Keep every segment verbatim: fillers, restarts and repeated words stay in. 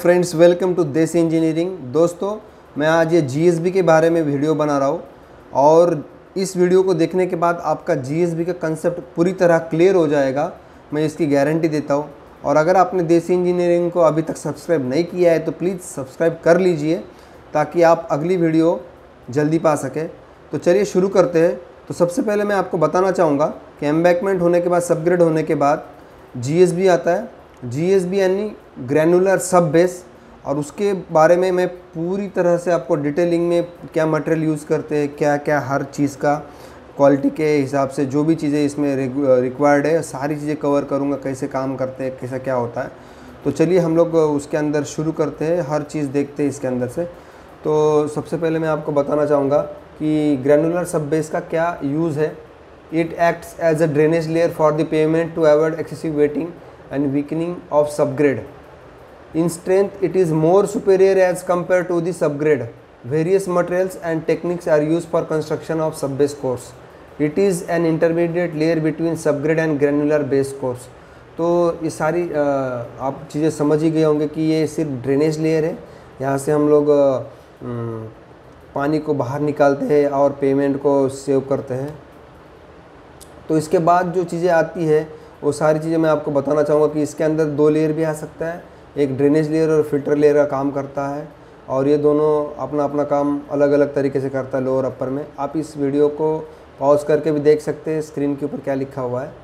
Friends, welcome to Desi engineering. दोस्तों, मैं आज ये जीएसबी के बारे में वीडियो बना रहा हूँ और इस वीडियो को देखने के बाद आपका जीएसबी का कंसेप्ट पूरी तरह क्लियर हो जाएगा, मैं इसकी गारंटी देता हूँ। और अगर आपने देसी इंजीनियरिंग को अभी तक सब्सक्राइब नहीं किया है तो प्लीज़ सब्सक्राइब कर लीजिए ताकि आप अगली वीडियो जल्दी पा सकें। तो चलिए शुरू करते हैं। तो सबसे पहले मैं आपको बताना चाहूँगा कि एम्बैकमेंट होने के बाद, सबग्रेड होने के बाद जीएसबी आता है। जीएसबी यानी ग्रैनुलर सब बेस, और उसके बारे में मैं पूरी तरह से आपको डिटेलिंग में क्या मटेरियल यूज़ करते हैं, क्या क्या हर चीज़ का क्वालिटी के हिसाब से जो भी चीज़ें इसमें रिक्वायर्ड है सारी चीज़ें कवर करूँगा, कैसे काम करते हैं, कैसा क्या होता है। तो चलिए हम लोग उसके अंदर शुरू करते हैं, हर चीज़ देखते हैं इसके अंदर से। तो सबसे पहले मैं आपको बताना चाहूँगा कि ग्रैनुलर सब बेस का क्या यूज़ है। It acts as a drainage layer for the pavement to avoid excessive wetting and weakening of subgrade. In strength, it is more superior as compared to the subgrade. Various materials and techniques are used for construction of subbase cores. It is an intermediate layer between subgrade and granular base cores. तो ये सारी आ, आप चीज़ें समझ ही गए होंगे कि ये सिर्फ ड्रेनेज लेयर है। यहाँ से हम लोग आ, पानी को बाहर निकालते हैं और पेमेंट को सेव करते हैं। तो इसके बाद जो चीज़ें आती है वो सारी चीज़ें मैं आपको बताना चाहूँगा कि इसके अंदर दो लेयर भी आ सकता है, एक ड्रेनेज लेयर और फिल्टर लेयर का काम करता है, और ये दोनों अपना अपना काम अलग अलग तरीके से करता है लोअर अपर में। आप इस वीडियो को पॉज करके भी देख सकते हैं स्क्रीन के ऊपर क्या लिखा हुआ है।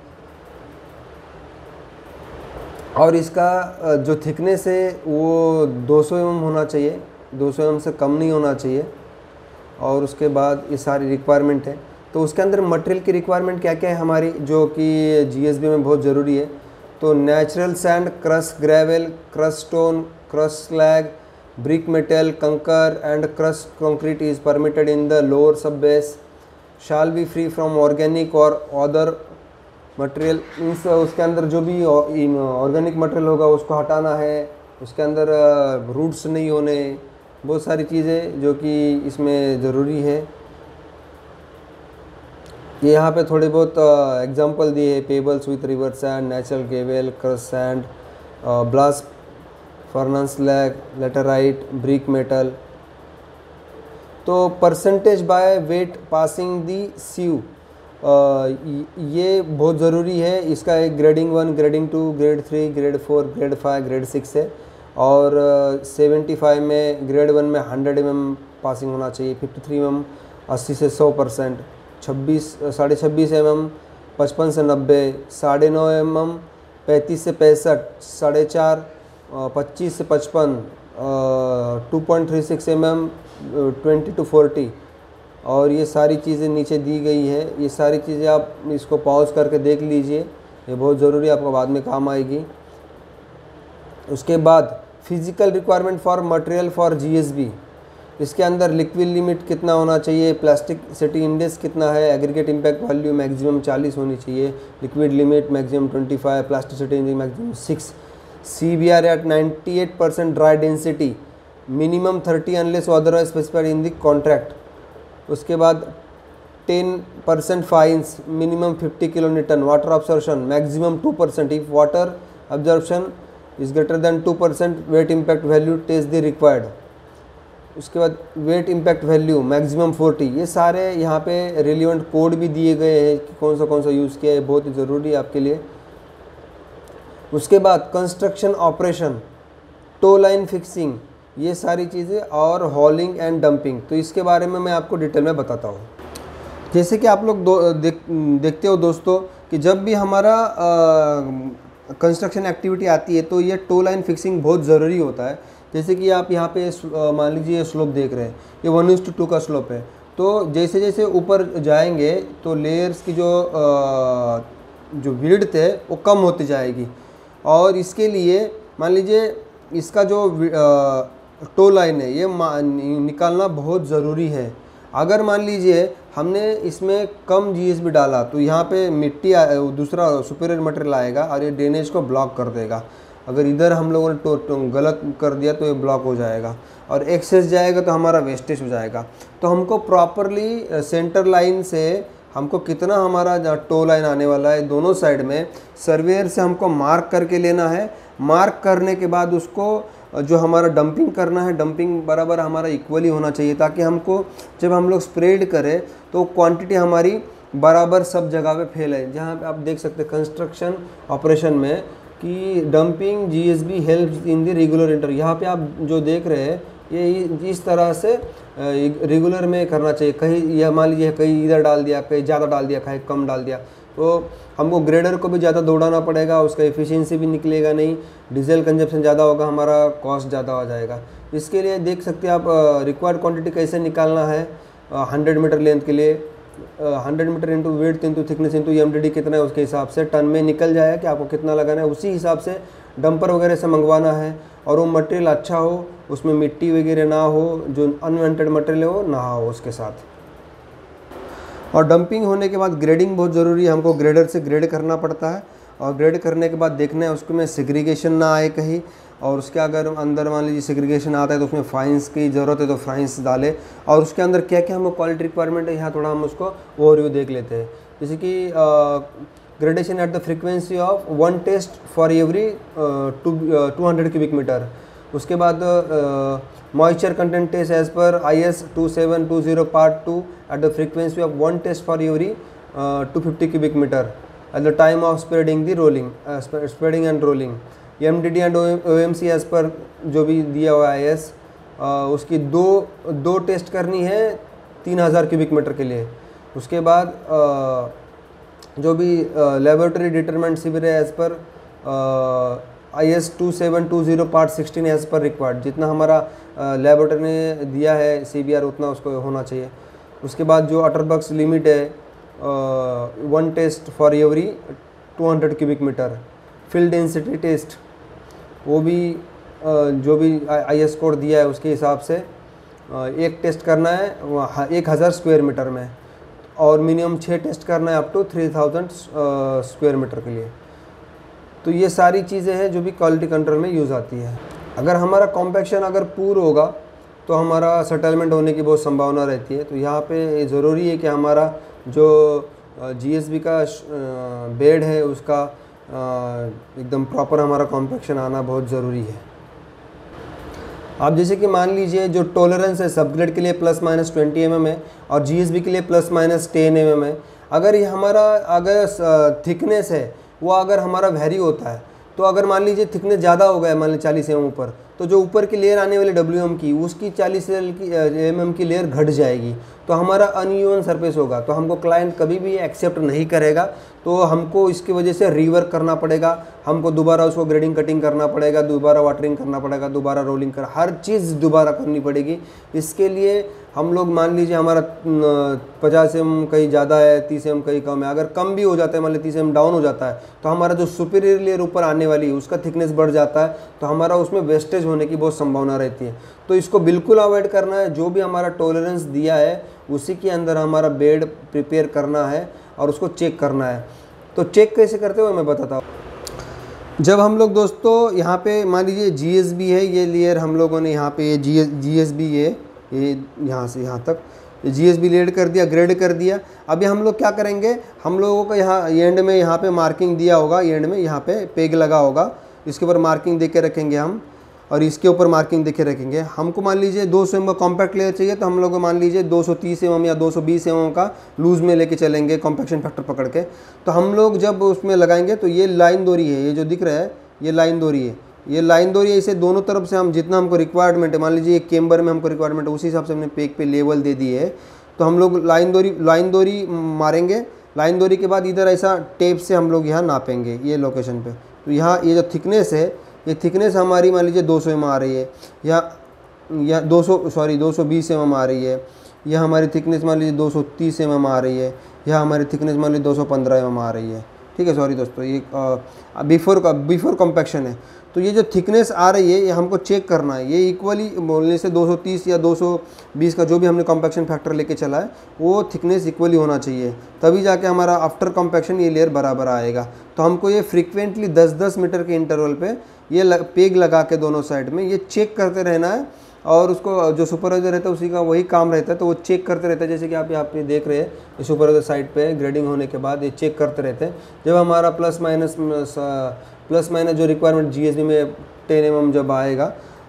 और इसका जो थिकनेस है वो दो सौ एम एम होना चाहिए, दो सौ एम एम से कम नहीं होना चाहिए। और उसके बाद ये सारी रिक्वायरमेंट है। तो उसके अंदर मटेरियल की रिक्वायरमेंट क्या क्या है हमारी, जो कि जीएसबी में बहुत ज़रूरी है। तो natural sand, crush gravel, crush stone, crush slag, brick metal, kankar and crush concrete is permitted in the lower sub base. Shall be free from organic और अदर मटेरियल। मीन्स उसके अंदर जो भी ऑर्गेनिक मटेरियल होगा उसको हटाना है, उसके अंदर रूट्स नहीं होने, बहुत सारी चीज़ें जो कि इसमें ज़रूरी है। ये यहाँ पे थोड़े बहुत एग्जांपल दिए हैं, pebbles with river sand, natural gravel, crush sand, blast furnace slag, laterite, brick metal. तो percentage by weight passing the sieve, ये बहुत ज़रूरी है। इसका एक grading one, grading two, grade three, grade four, grade five, grade six है। और seventy five में ग्रेड वन में हंड्रेड एम एम पासिंग होना चाहिए, फिफ्टी थ्री एम एम अस्सी से सौ परसेंट, छब्बीस साढ़े छब्बीस एम एम पचपन से नब्बे, साढ़े नौ एम एम पैंतीस से पैंसठ, साढ़े चार पच्चीस से पचपन, two point three six M M twenty two forty. और ये सारी चीज़ें नीचे दी गई है। ये सारी चीज़ें आप इसको पॉज करके देख लीजिए, ये बहुत ज़रूरी, आपको बाद में काम आएगी। उसके बाद physical requirement for material for GSB. इसके अंदर लिक्विड लिमिट कितना होना चाहिए, प्लास्टिक सिटी इंडेक्स कितना है, एग्रीगेट इम्पैक्ट वैल्यू मैक्सिमम चालीस होनी चाहिए, लिक्विड लिमिट मैक्सिमम पच्चीस, plasticity index maximum six, C B R at ninety eight percent dry density, minimum thirty unless otherwise specified in the contract. उसके बाद ten percent fines, minimum fifty kilo newton, water absorption maximum two percent, if water absorption is greater than two percent wet impact value test the required. उसके बाद wet impact value maximum forty. ये सारे यहाँ पे relevant code भी दिए गए हैं कि कौन सा कौन सा यूज़ किया है, बहुत ही ज़रूरी है आपके लिए। उसके बाद construction operation, toe line fixing, ये सारी चीज़ें, और हॉलिंग एंड डंपिंग। तो इसके बारे में मैं आपको डिटेल में बताता हूँ। जैसे कि आप लोग दो देख देखते हो दोस्तों कि जब भी हमारा कंस्ट्रक्शन एक्टिविटी आती है तो ये टो लाइन फिक्सिंग बहुत ज़रूरी होता है। जैसे कि आप यहाँ पे मान लीजिए स्लोप देख रहे हैं, ये वन इज टू टू का स्लोप है। तो जैसे जैसे ऊपर जाएंगे तो लेयर्स की जो आ, जो विड्थ है वो कम होती जाएगी। और इसके लिए मान लीजिए इसका जो आ, टो लाइन है ये निकालना बहुत ज़रूरी है। अगर मान लीजिए हमने इसमें कम जीएसबी डाला तो यहाँ पे मिट्टी दूसरा सुपीरियर मटेरियल आएगा और ये ड्रेनेज को ब्लॉक कर देगा। अगर इधर हम लोगों ने तो, तो गलत कर दिया तो ये ब्लॉक हो जाएगा, और एक्सेस जाएगा तो हमारा वेस्टेज हो जाएगा। तो हमको प्रॉपरली सेंटर लाइन से हमको कितना हमारा जहाँ टो लाइन आने वाला है दोनों साइड में सर्वेयर से हमको मार्क करके लेना है। मार्क करने के बाद उसको जो हमारा डंपिंग करना है, डंपिंग बराबर हमारा इक्वली होना चाहिए, ताकि हमको जब हम लोग स्प्रेड करें तो क्वांटिटी हमारी बराबर सब जगह पे फैले। जहाँ पे आप देख सकते हैं कंस्ट्रक्शन ऑपरेशन में कि dumping GSB helps in the regular inter. यहाँ पे आप जो देख रहे हैं ये इस तरह से रेगुलर में करना चाहिए। कहीं यह मान लीजिए कहीं इधर डाल दिया, कहीं ज़्यादा डाल दिया, कहीं कम डाल दिया, तो हमको ग्रेडर को भी ज़्यादा दौड़ाना पड़ेगा, उसका एफिशिएंसी भी निकलेगा नहीं, डीजल कंजप्शन ज़्यादा होगा, हमारा कॉस्ट ज़्यादा हो जाएगा। इसके लिए देख सकते हैं आप रिक्वायर्ड क्वांटिटी कैसे निकालना है। हंड्रेड मीटर लेंथ के लिए hundred metre into weight into thickness into M D D कितना है उसके हिसाब से टन में निकल जाएगा कि आपको कितना लगाना है। उसी हिसाब से डंपर वगैरह से मंगवाना है, और वो मटेरियल अच्छा हो, उसमें मिट्टी वगैरह ना हो, जो अनवांटेड मटेरियल हो ना हो उसके साथ। और डंपिंग होने के बाद ग्रेडिंग बहुत ज़रूरी है, हमको ग्रेडर से ग्रेड करना पड़ता है, और ग्रेड करने के बाद देखना है उसको में सेग्रीगेशन ना आए कहीं, और उसके अगर अंदर मान लीजिए सेग्रीगेशन आता है तो उसमें फाइन्स की ज़रूरत है तो फाइन्स डालें, और उसके अंदर क्या क्या हमको क्वालिटी रिक्वायरमेंट है यहाँ थोड़ा हम उसको ओवरव्यू देख लेते हैं। जैसे कि gradation at the frequency of one test for every two two hundred cubic metre. उसके बाद moisture content test as per I S two seven two zero part two at the frequency of one test for every two fifty cubic metre at the time of spreading the rolling spreading and rolling. M D D and O M C as per जो भी दिया हुआ है I S, उसकी दो दो test करनी है तीन हज़ार क्यूबिक मीटर के लिए। उसके बाद uh, जो भी लेबोरेटरी डिटरमेंट सीवर है as per I S two seven two zero part sixteen as per required, जितना हमारा लेबोरेटरी ने दिया है सी बी आर उतना उसको होना चाहिए। उसके बाद जो अटरबक्स लिमिट है one test for every two hundred cubic metre. Field density test वो भी uh, जो भी आई एस कोड दिया है उसके हिसाब से uh, एक टेस्ट करना है एक हज़ार स्क्वायर मीटर में, और मिनिमम छः टेस्ट करना है up to three thousand square metre के लिए। तो ये सारी चीज़ें हैं जो भी क्वालिटी कंट्रोल में यूज़ आती है। अगर हमारा कॉम्पैक्शन अगर पूर होगा तो हमारा सेटलमेंट होने की बहुत संभावना रहती है। तो यहाँ पे ज़रूरी है कि हमारा जो जीएसबी का बेड है उसका एकदम प्रॉपर हमारा कॉम्पैक्शन आना बहुत ज़रूरी है। आप जैसे कि मान लीजिए जो टॉलरेंस है सबग्रेड के लिए plus minus twenty M M है, और जीएसबी के लिए plus minus ten M M है। अगर ये हमारा अगर थिकनेस है वो अगर हमारा वेरी होता है, तो अगर मान लीजिए थिकनेस ज़्यादा हो गया मान लीजिए चालीस एम एम ऊपर, तो जो ऊपर की लेयर आने वाली डब्ल्यू एम की उसकी चालीस एम एम की लेयर घट जाएगी, तो हमारा अनइवन सरफेस होगा, तो हमको क्लाइंट कभी भी एक्सेप्ट नहीं करेगा। तो हमको इसकी वजह से रीवर्क करना पड़ेगा, हमको दोबारा उसको ग्रेडिंग कटिंग करना पड़ेगा, दोबारा वाटरिंग करना पड़ेगा, दोबारा रोलिंग कर हर चीज़ दोबारा करनी पड़ेगी। इसके लिए हम लोग मान लीजिए हमारा पचास एम कहीं ज़्यादा है, तीस एम कहीं कम है, अगर कम भी हो जाता है मान लीजिए तीस एम डाउन हो जाता है, तो हमारा जो सुपीरियर लेयर ऊपर आने वाली है उसका थिकनेस बढ़ जाता है, तो हमारा उसमें वेस्टेज होने की बहुत संभावना रहती है। तो इसको बिल्कुल अवॉइड करना है। जो भी हमारा टॉलरेंस दिया है उसी के अंदर हमारा बेड प्रिपेयर करना है और उसको चेक करना है। तो चेक कैसे करते हुए मैं बताता हूँ। जब हम लोग दोस्तों यहाँ पे मान लीजिए जीएसबी है, ये लेयर हम लोगों ने यहाँ पे ये जी जीएसबी है, ये यहाँ से यहाँ तक जीएसबी लेड कर दिया, ग्रेड कर दिया। अभी हम लोग क्या करेंगे, हम लोगों को यहाँ एंड में यहाँ पे मार्किंग दिया होगा, एंड में यहाँ पे पेग लगा होगा, इसके ऊपर मार्किंग दे के रखेंगे हम, और इसके ऊपर मार्किंग देखे रखेंगे। हमको मान लीजिए दो सौ एम का कॉम्पैक्ट लेयर चाहिए, तो हम लोग मान लीजिए दो सौ तीस एम या दो सौ बीस एम का लूज़ में लेके चलेंगे कॉम्पैक्शन फैक्टर पकड़ के। तो हम लोग जब उसमें लगाएंगे तो ये लाइन दोरी है, ये जो दिख रहा है ये लाइन दोरी है, ये लाइन दोरी है। इसे दोनों तरफ से हम जितना हमको रिक्वायरमेंट है, मान लीजिए एक केम्बर में हमको रिक्वायरमेंट है, उसी हिसाब से हमने पेग पे लेवल दे दी है। तो हम लोग लाइन दोरी लाइन दोरी मारेंगे। लाइन दोरी के बाद इधर ऐसा टेप से हम लोग यहाँ नापेंगे ये लोकेशन पे। तो यहाँ ये जो थिकनेस है, ये थिकनेस हमारी मान लीजिए दो सौ एम आ रही है, या या दो सौ सॉरी दो सौ बीस एम आ रही है, या हमारी थिकनेस मान लीजिए दो सौ तीस एम आ रही है, या हमारी थिकनेस मान लीजिए दो सौ पंद्रह एम आ रही है। ठीक है, सॉरी दोस्तों, ये बिफोर का बिफोर कॉम्पैक्शन है। तो ये जो थिकनेस आ रही है ये हमको चेक करना है, ये इक्वली बोलने से दो सौ तीस या दो सौ बीस का जो भी हमने कॉम्पैक्शन फैक्टर लेके चला है वो थिकनेस इक्वली होना चाहिए, तभी जाके हमारा आफ्टर कॉम्पैक्शन ये लेयर बराबर आएगा। तो हमको ये फ्रीक्वेंटली दस दस मीटर के इंटरवल पे ये लग, पेग लगा के दोनों साइड में ये चेक करते रहना है, और उसको जो सुपरवाइजर रहता है उसी का वही काम रहता है, तो वो चेक करते रहता है। जैसे कि आप यहाँ पे देख रहे हैं सुपरवाइजर साइड पे ग्रेडिंग होने के बाद ये चेक करते रहते हैं। जब हमारा प्लस माइनस प्लस माइनस जो रिक्वायरमेंट जीएसबी में टेन एम एम जब आएगा,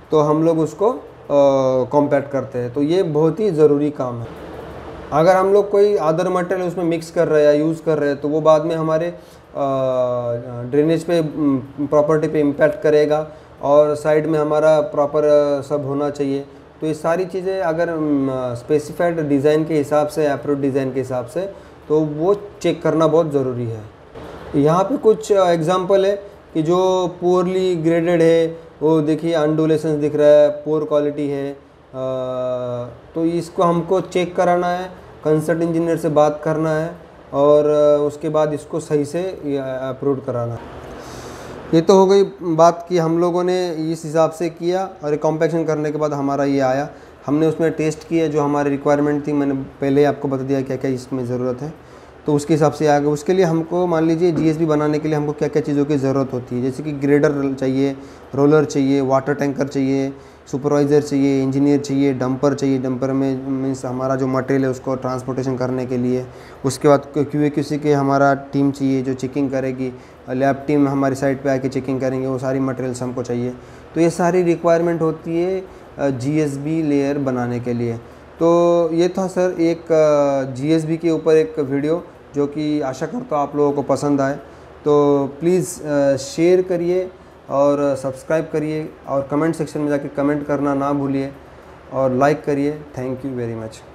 तो हम लोग उसको कॉम्पैक्ट करते हैं। तो ये बहुत ही ज़रूरी काम है। अगर हम लोग कोई अदर मटेरियल उसमें मिक्स कर रहे हैं या यूज़ कर रहे हैं तो वो बाद में हमारे ड्रेनेज पे प्रॉपर्टी पे इम्पैक्ट करेगा, और साइड में हमारा प्रॉपर सब होना चाहिए। तो ये सारी चीज़ें अगर स्पेसिफाइड डिज़ाइन के हिसाब से, अप्रूव्ड डिज़ाइन के हिसाब से, तो वो चेक करना बहुत ज़रूरी है। यहाँ पे कुछ एग्जांपल है कि जो पुअरली ग्रेडेड है, वो देखिए अनडुलेशंस दिख रहा है, पुअर क्वालिटी है, आ, तो इसको हमको चेक कराना है, कंसल्ट इंजीनियर से बात करना है, और उसके बाद इसको सही से अप्रूव कराना है। ये तो हो गई बात कि हम लोगों ने इस हिसाब से किया, और कॉम्पैक्शन करने के बाद हमारा ये आया। हमने उसमें टेस्ट किया जो हमारी रिक्वायरमेंट थी, मैंने पहले आपको बता दिया क्या क्या इसमें ज़रूरत है, तो उसके हिसाब से आ गया। उसके लिए हमको मान लीजिए जीएसबी बनाने के लिए हमको क्या क्या चीज़ों की ज़रूरत होती है, जैसे कि ग्रेडर चाहिए, रोलर चाहिए, वाटर टैंकर चाहिए, सुपरवाइज़र चाहिए, इंजीनियर चाहिए, डंपर चाहिए। डंपर में मीन्स हमारा जो मटेरियल है उसको ट्रांसपोर्टेशन करने के लिए। उसके बाद क्यूए क्यूसी के हमारा टीम चाहिए जो चेकिंग करेगी, लैब टीम हमारी साइट पे आके चेकिंग करेंगे, वो सारी मटेरियल्स हमको चाहिए। तो ये सारी रिक्वायरमेंट होती है जीएसबी लेयर बनाने के लिए। तो ये था सर एक जीएसबी के ऊपर एक वीडियो, जो कि आशा करता हूँ आप लोगों को पसंद आए। तो प्लीज़ शेयर करिए और सब्सक्राइब करिए, और कमेंट सेक्शन में जाके कमेंट करना ना भूलिए, और लाइक करिए। Thank you very much.